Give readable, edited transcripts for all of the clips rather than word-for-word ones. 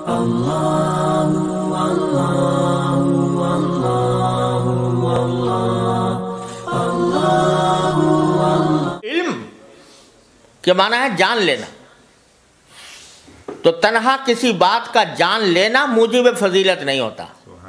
علم کے معنی ہے جان لینا، تو تنہا کسی بات کا جان لینا موجب فضیلت نہیں ہوتا،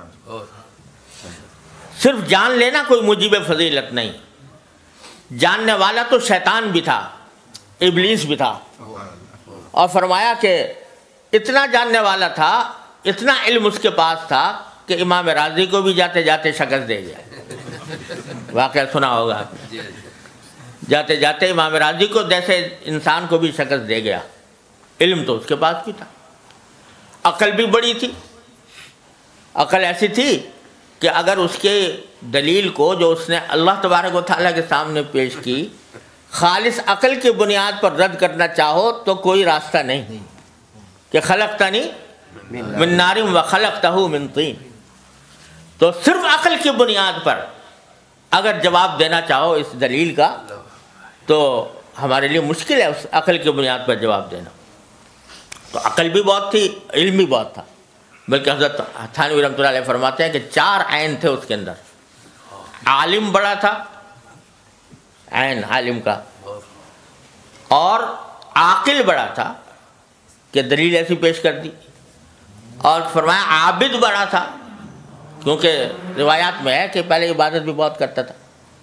صرف جان لینا کوئی موجب فضیلت نہیں۔ جاننے والا تو شیطان بھی تھا، ابلیس بھی تھا، اور فرمایا کہ اتنا جاننے والا تھا، اتنا علم اس کے پاس تھا کہ امام راضی کو بھی جاتے جاتے شکست دے گیا۔ واقعہ سنا ہوگا، جاتے جاتے امام راضی کو جیسے انسان کو بھی شکست دے گیا۔ علم تو اس کے پاس بھی تھا، عقل بھی بڑی تھی، عقل ایسی تھی کہ اگر اس کے دلیل کو جو اس نے اللہ تبارک و تعالیٰ کے سامنے پیش کی خالص عقل کی بنیاد پر رد کرنا چاہو تو کوئی راستہ نہیں، کہ خلقتنی من نار و خلقتہ من طین، تو صرف عقل کی بنیاد پر اگر جواب دینا چاہو اس دلیل کا تو ہمارے لیے مشکل ہے اس عقل کی بنیاد پر جواب دینا۔ تو عقل بھی بہت تھی، علم بھی بہت تھا، بلکہ حضرت تھانوی رحمۃ اللہ علیہ فرماتے ہیں کہ 4 عین تھے اس کے اندر۔ عالم بڑا تھا، عین عالم کا، اور عاقل بڑا تھا کہ دلیل ایسی پیش کر دی، اور فرمایا عابد بڑا تھا، کیونکہ روایات میں ہے کہ پہلے عبادت بھی بہت کرتا تھا۔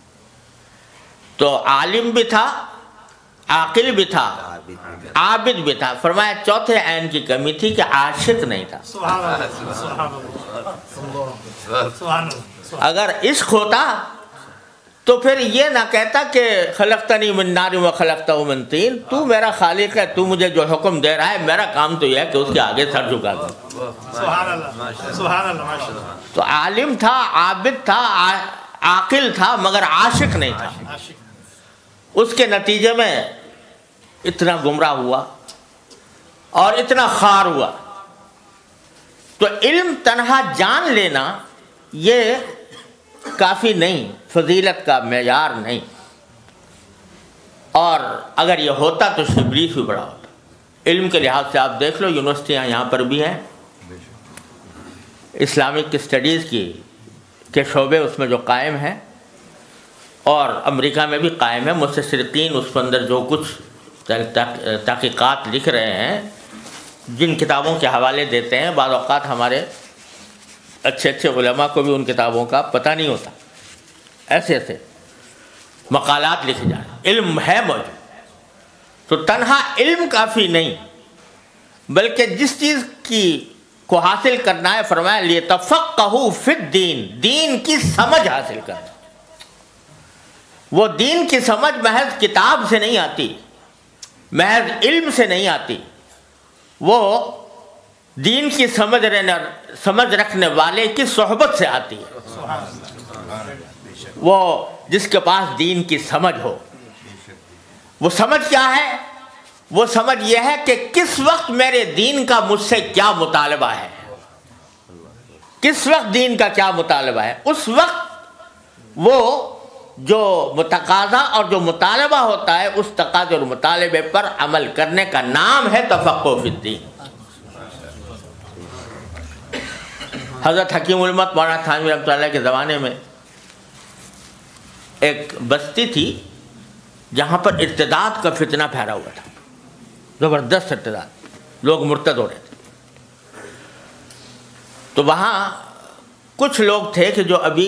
تو عالم بھی تھا، عاقل بھی تھا، عابد بھی تھا۔ فرمایا چوتھے عین کی کمی تھی کہ عاشق نہیں تھا۔ اگر عشق ہوتا تو پھر یہ نہ کہتا کہ خلقتنی من نار و خلقتہ من طین، تو میرا خالق ہے، تو مجھے جو حکم دے رہا ہے، میرا کام تو یہ ہے کہ اس کے آگے سر جھکا دوں۔ تو عالم تھا، عابد تھا، عاقل تھا، مگر عاشق نہیں تھا۔ اس کے نتیجے میں اتنا گمراہ ہوا اور اتنا خوار ہوا۔ تو علم تنہا جان لینا یہ کافی نہیں، فضیلت کا معیار نہیں، اور اگر یہ ہوتا تو ابلیس بھی بڑا ہوتا۔ علم کے لحاظ سے آپ دیکھ لو، یونیورسٹیاں یہاں پر بھی ہیں، اسلامک اسٹڈیز کے شعبے اس میں جو قائم ہیں، اور امریکہ میں بھی قائم ہے۔ مستشرقین اس کے اندر جو کچھ تحقیقات لکھ رہے ہیں، جن کتابوں کے حوالے دیتے ہیں، بعض اوقات ہمارے اچھے علماء کو بھی ان کتابوں کا پتہ نہیں ہوتا، ایسے ایسے مقالات لکھے جا رہے ہیں۔ علم ہے موجود، تو تنہا علم کافی نہیں، بلکہ جس چیز کو حاصل کرنا ہے، فرمایا لیتفقہوا فی الدین، دین کی سمجھ حاصل کرنا۔ وہ دین کی سمجھ محض کتاب سے نہیں آتی، محض علم سے نہیں آتی، وہ دین کی سمجھ رکھنے والے کی صحبت سے آتی ہے۔ وہ جس کے پاس دین کی سمجھ ہو، وہ سمجھ کیا ہے؟ وہ سمجھ یہ ہے کہ کس وقت میرے دین کا مجھ سے کیا مطالبہ ہے، کس وقت دین کا کیا مطالبہ ہے۔ اس وقت وہ جو متقاضا اور جو مطالبہ ہوتا ہے، اس تقاضے اور مطالبے پر عمل کرنے کا نام ہے تفقہ فی الدین۔ حضرت حکیم الامت مولانا تھانوی رحمۃ اللہ کے زمانے میں ایک بستی تھی جہاں پر ارتداد کا فتنہ پھیلا ہوا تھا، زبردست ارتداد، لوگ مرتد ہو رہے تھے۔ تو وہاں کچھ لوگ تھے کہ جو ابھی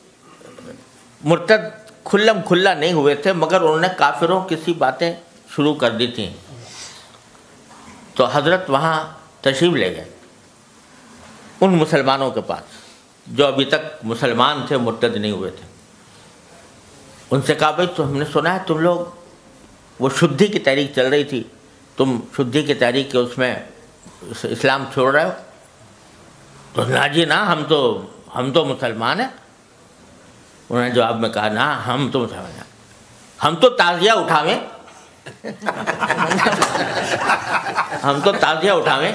مرتد کھلم کھلا نہیں ہوئے تھے، مگر انہوں نے کافروں کی سی باتیں شروع کر دی تھیں۔ تو حضرت وہاں تشریف لے گئے ان مسلمانوں کے پاس جو ابھی تک مسلمان تھے، مرتد نہیں ہوئے تھے۔ ان سے کہا بھائی تو ہم نے سنا ہے تم لوگ، وہ شدھی کی تحریک چل رہی تھی، تم شدھی کی تحریک کے اس میں اسلام چھوڑ رہے ہو؟ تو نا جی نا، ہم تو مسلمان ہیں۔ انہوں نے جواب میں کہا نا، ہم تو مسلمان ہیں، ہم تو تعزیہ اٹھاویں، ہم تو تعزیہ اٹھاویں،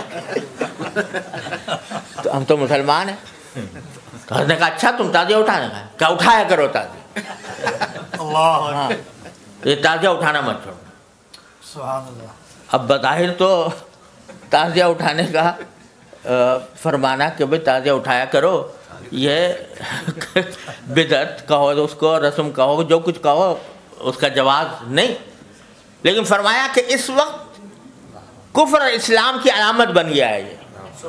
تو ہم تو مسلمان ہیں۔ تو حضرت نے کہا اچھا تم تعزیہ اٹھانے کا، کیا اٹھایا کرو تعزیہ، ہاں یہ تعزیہ اٹھانا مت چھوڑو۔ اب بظاہر تو تعزیہ اٹھانے کا فرمانا کہ بھئی تعزیہ اٹھایا کرو، یہ بدعت کہو اس کو، رسم کہو، جو کچھ کہو، اس کا جواز نہیں، لیکن فرمایا کہ اس وقت کفر اور اسلام کی علامت بن گیا ہے یہ،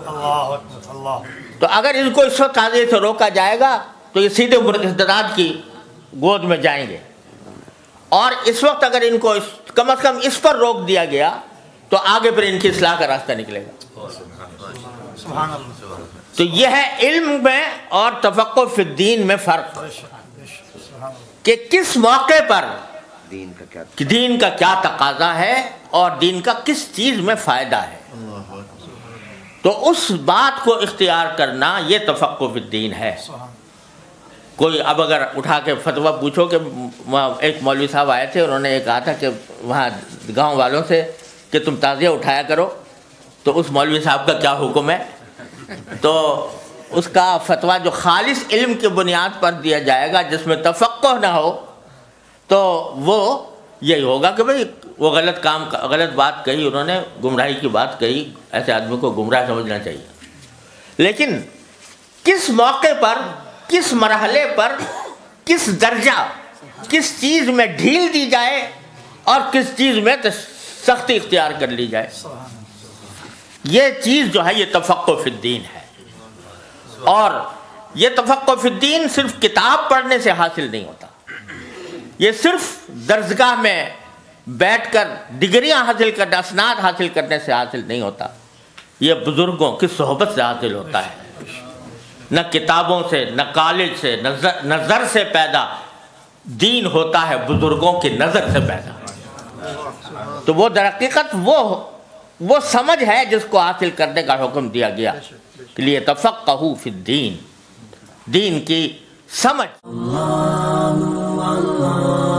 تو اگر ان کو اس وقت تعزیے سے روکا جائے گا تو یہ سیدھے مرتدات کی گود میں جائیں گے، اور اس وقت اگر ان کو کم از کم اس پر روک دیا گیا تو آگے پھر ان کی اصلاح کا راستہ نکلے گا۔ تو یہ ہے علم میں اور تفقہ فی الدین میں فرق، کہ کس موقع پر دین کا کیا تقاضا ہے اور دین کا کس چیز میں فائدہ ہے، تو اس بات کو اختیار کرنا یہ تفقہ فی الدین ہے۔ کوئی اب اگر اٹھا کے فتویٰ پوچھو کہ ایک مولوی صاحب آئے تھے، انہوں نے یہ کہا تھا کہ وہاں گاؤں والوں سے کہ تم تعزیہ اٹھایا کرو، تو اس مولوی صاحب کا کیا حکم ہے؟ تو اس کا فتویٰ جو خالص علم کی بنیاد پر دیا جائے گا، جس میں تفقہ نہ ہو، تو وہ یہی ہوگا کہ بھئی وہ غلط بات کہی، انہوں نے گمراہی کی بات کہی، ایسے آدمی کو گمراہ سمجھنا چاہیے۔ لیکن کس موقع پر، کس مرحلے پر، کس درجہ، کس چیز میں ڈھیل دی جائے اور کس چیز میں سختی اختیار کر لی جائے، یہ چیز جو ہے یہ تفقہ فی الدین ہے۔ اور یہ تفقہ فی الدین صرف کتاب پڑھنے سے حاصل نہیں ہوتا، یہ صرف درسگاہ میں بیٹھ کر ڈگریاں حاصل کرنے، اسناد حاصل کرنے سے حاصل نہیں ہوتا، یہ بزرگوں کی صحبت سے حاصل ہوتا ہے، نہ کتابوں سے، نہ کالج سے، نظر سے پیدا دین ہوتا ہے، بزرگوں کی نظر سے پیدا۔ تو وہ در حقیقت وہ سمجھ ہے جس کو حاصل کرنے کا حکم دیا گیا، کہ لیے تفقہوا فی الدین، دین کی سمجھ۔